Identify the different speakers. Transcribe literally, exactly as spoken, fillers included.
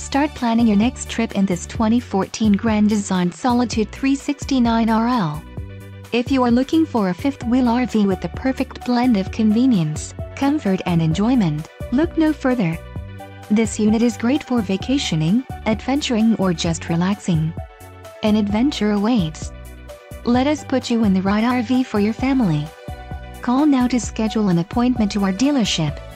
Speaker 1: Start planning your next trip in this twenty fourteen Grand Design Solitude three sixty-nine R L. If you are looking for a fifth-wheel R V with the perfect blend of convenience, comfort and enjoyment, look no further. This unit is great for vacationing, adventuring or just relaxing. An adventure awaits. Let us put you in the right R V for your family. Call now to schedule an appointment to our dealership.